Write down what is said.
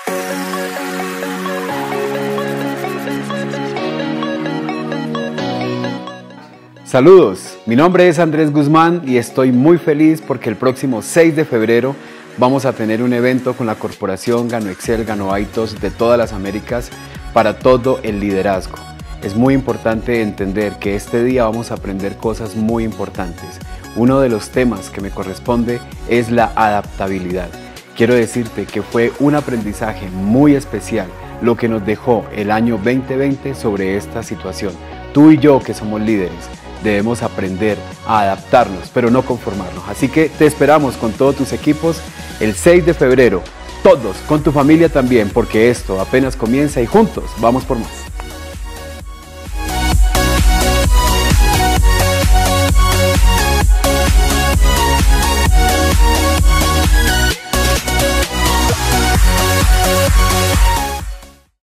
Saludos, mi nombre es Andrés Guzmán y estoy muy feliz porque el próximo 6 de febrero vamos a tener un evento con la corporación Gano Excel, Gano Aitos de todas las Américas para todo el liderazgo. Es muy importante entender que este día vamos a aprender cosas muy importantes. Uno de los temas que me corresponde es la adaptabilidad. Quiero decirte que fue un aprendizaje muy especial lo que nos dejó el año 2020 sobre esta situación. Tú y yo, que somos líderes, debemos aprender a adaptarnos, pero no conformarnos. Así que te esperamos con todos tus equipos el 6 de febrero, todos, con tu familia también, porque esto apenas comienza y juntos vamos por más.